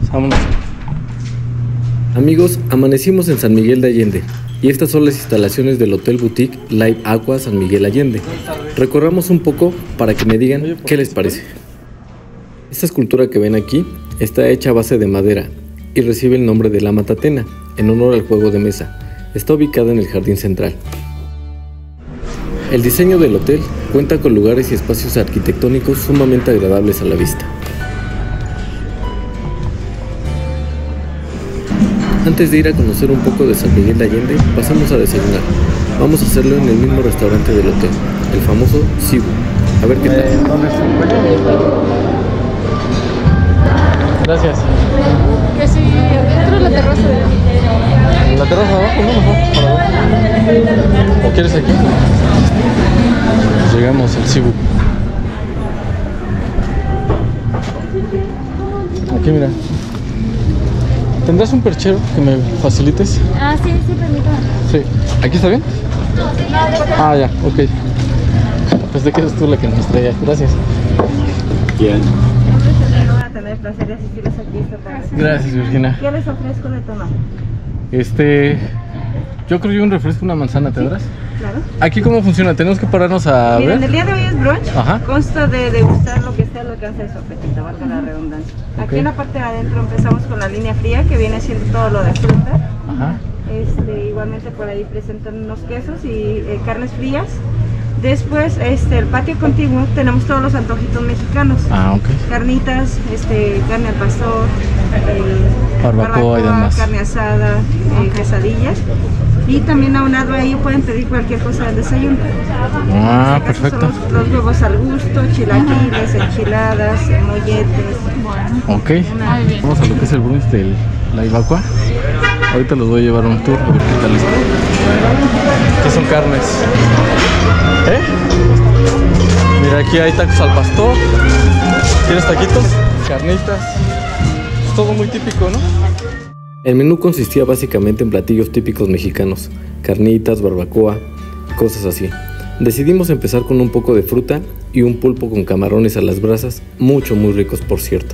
Vámonos. Amigos, amanecimos en San Miguel de Allende y estas son las instalaciones del Hotel Boutique Live Aqua San Miguel Allende. Recorramos un poco para que me digan qué les parece. Esta escultura que ven aquí está hecha a base de madera y recibe el nombre de la Matatena en honor al juego de mesa. Está ubicada en el jardín central. El diseño del hotel cuenta con lugares y espacios arquitectónicos sumamente agradables a la vista. Antes de ir a conocer un poco de San Miguel de Allende, pasamos a desayunar. Vamos a hacerlo en el mismo restaurante del hotel, el famoso Cibu. A ver qué tal. Gracias. Que sí, adentro de la terraza. ¿La terraza abajo? No, mejor. ¿O quieres aquí? Pues llegamos al Cibu. Aquí mira. ¿Tendrás un perchero que me facilites? Ah, sí, permítame. Sí. ¿Aquí está bien? Ah, ya, ok. Pensé que eres tú la que nos traía. Gracias. ¿Quién? Van a tener el placer de asistirles aquí esta tarde. Gracias, Virginia. ¿Qué les ofrezco de tomar? Yo creo que un refresco, una manzana, ¿tendrás? Claro. ¿Aquí cómo funciona? ¿Tenemos que pararnos a Miren, ver? el día de hoy es brunch. Ajá. Consta de degustar lo que esté al alcance de su apetito, valga la redundancia. Aquí Ok. en la parte de adentro empezamos con la línea fría, que viene siendo todo lo de fruta. Ajá. Igualmente por ahí presentan unos quesos y carnes frías. Después, el patio contiguo, tenemos todos los antojitos mexicanos. Ah, ok. Carnitas, carne al pastor, Barbacoa y demás. carne asada, quesadillas. Y también aunado a ello pueden pedir cualquier cosa del desayuno. Ah, En este caso perfecto. son los huevos al gusto, chilaquiles, enchiladas, molletes. Ok. Vamos a lo que es el brunch del Live Aqua. Ahorita los voy a llevar a un tour a ver qué tal está. Aquí son carnes. Mira, aquí hay tacos al pastor. ¿Quieres taquitos? Carnitas. Es todo muy típico, ¿no? El menú consistía básicamente en platillos típicos mexicanos, carnitas, barbacoa, cosas así. Decidimos empezar con un poco de fruta y un pulpo con camarones a las brasas, muy ricos por cierto.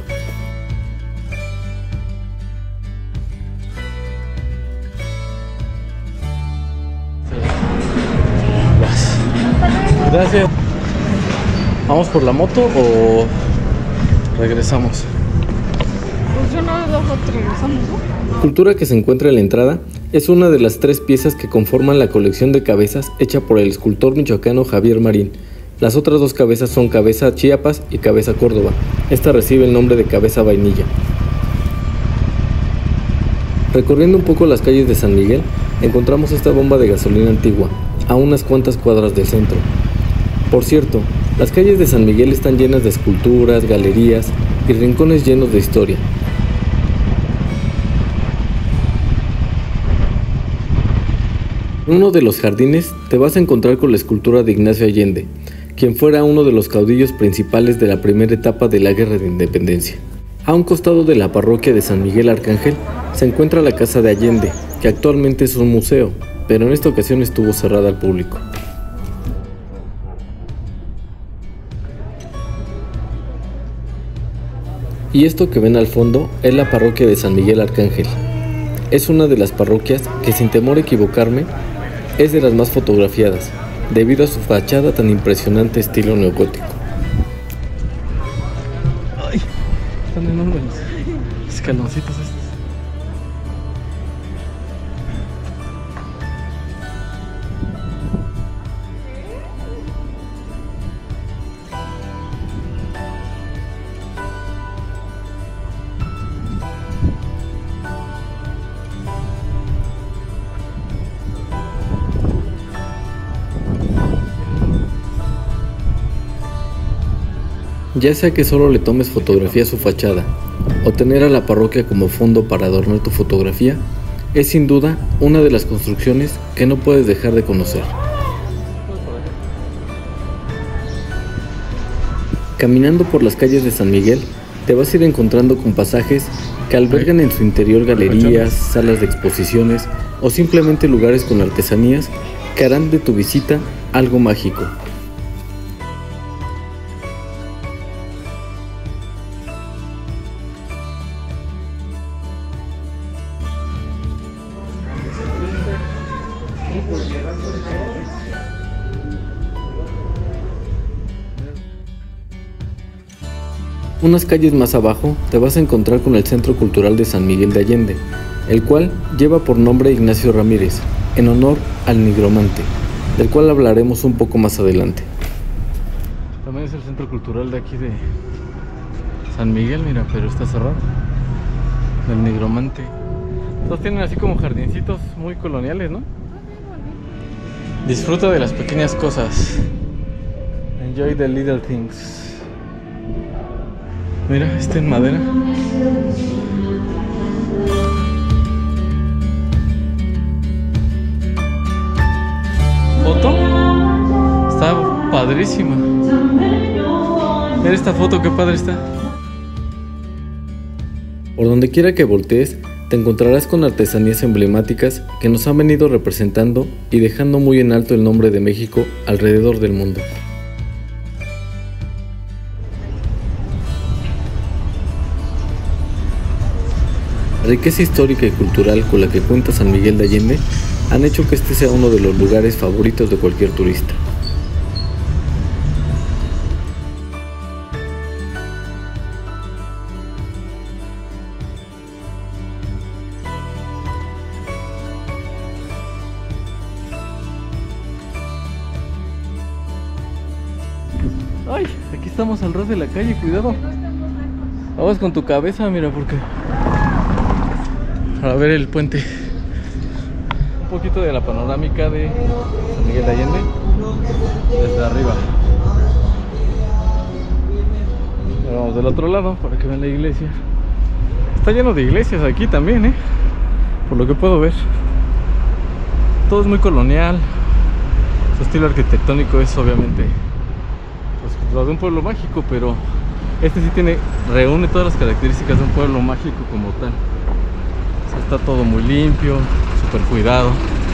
Gracias. ¿Vamos por la moto o regresamos? Pues yo no dejo que regresamos, ¿no? La escultura que se encuentra en la entrada es una de las 3 piezas que conforman la colección de cabezas hecha por el escultor michoacano Javier Marín. Las otras 2 cabezas son cabeza Chiapas y cabeza Córdoba. Esta recibe el nombre de cabeza vainilla. Recorriendo un poco las calles de San Miguel, encontramos esta bomba de gasolina antigua, a unas cuantas cuadras del centro. Por cierto, las calles de San Miguel están llenas de esculturas, galerías y rincones llenos de historia. En uno de los jardines te vas a encontrar con la escultura de Ignacio Allende, quien fuera uno de los caudillos principales de la primera etapa de la Guerra de Independencia. A un costado de la parroquia de San Miguel Arcángel se encuentra la Casa de Allende, que actualmente es un museo, pero en esta ocasión estuvo cerrada al público. Y esto que ven al fondo es la parroquia de San Miguel Arcángel. Es una de las parroquias que, sin temor a equivocarme, es de las más fotografiadas, debido a su fachada tan impresionante estilo neogótico. Ay, están enormes. Escaloncitos estos. Ya sea que solo le tomes fotografía a su fachada o tener a la parroquia como fondo para adornar tu fotografía, es sin duda una de las construcciones que no puedes dejar de conocer. Caminando por las calles de San Miguel, te vas a ir encontrando con pasajes que albergan en su interior galerías, salas de exposiciones o simplemente lugares con artesanías que harán de tu visita algo mágico. Unas calles más abajo te vas a encontrar con el Centro Cultural de San Miguel de Allende, el cual lleva por nombre Ignacio Ramírez, en honor al nigromante, del cual hablaremos un poco más adelante. También es el Centro Cultural de aquí de San Miguel, mira, pero está cerrado. Del nigromante. Todos tienen así como jardincitos muy coloniales, ¿no? Disfruta de las pequeñas cosas. Enjoy the little things. Mira, este en madera. ¿Foto? Está padrísima. Mira esta foto, qué padre está. Por donde quiera que voltees, te encontrarás con artesanías emblemáticas que nos han venido representando y dejando muy en alto el nombre de México alrededor del mundo. La riqueza histórica y cultural con la que cuenta San Miguel de Allende han hecho que este sea uno de los lugares favoritos de cualquier turista. Ay, aquí estamos al ras de la calle, cuidado. Vamos con tu cabeza, mira, porque para ver el puente. Un poquito de la panorámica de San Miguel de Allende desde arriba. Ahora vamos del otro lado para que vean la iglesia. Está lleno de iglesias aquí también, por lo que puedo ver. Todo es muy colonial. Su estilo arquitectónico es obviamente lo de un pueblo mágico, pero este sí reúne todas las características de un pueblo mágico como tal. O sea, está todo muy limpio, súper cuidado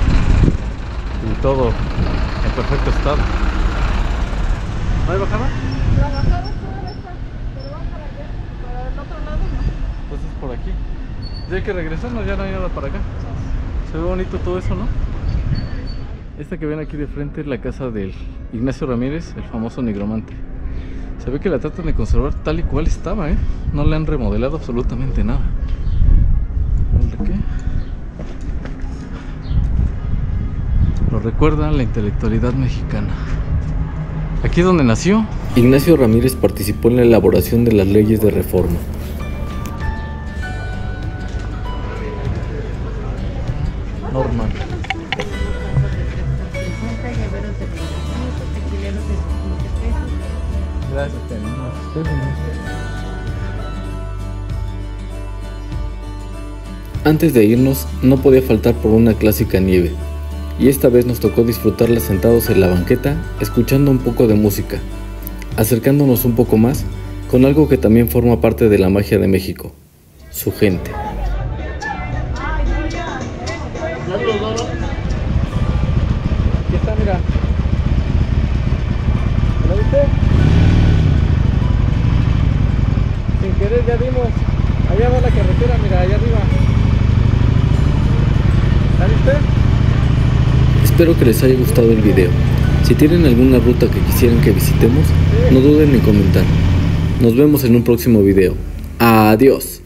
y todo en perfecto estado. ¿No hay bajada? La bajada está derecha, pero va para allá, para el otro lado no. Entonces por aquí. Ya hay que regresarnos, ya no hay nada para acá. Se ve bonito todo eso, ¿no? Esta que ven aquí de frente es la casa del Ignacio Ramírez, el famoso nigromante. Se ve que la tratan de conservar tal y cual estaba, no le han remodelado absolutamente nada. ¿Qué? Lo recuerda la intelectualidad mexicana. Aquí es donde nació. Ignacio Ramírez participó en la elaboración de las leyes de reforma. Norman. Gracias, Antes de irnos, no podía faltar por una clásica nieve, y esta vez nos tocó disfrutarla sentados en la banqueta, escuchando un poco de música, acercándonos un poco más con algo que también forma parte de la magia de México, su gente. Aquí está, mira. ¿Lo viste? Sin querer ya vimos. Allá va la carretera, mira, allá arriba. ¿La viste? Espero que les haya gustado el video. Si tienen alguna ruta que quisieran que visitemos, no duden en comentar. Nos vemos en un próximo video. Adiós.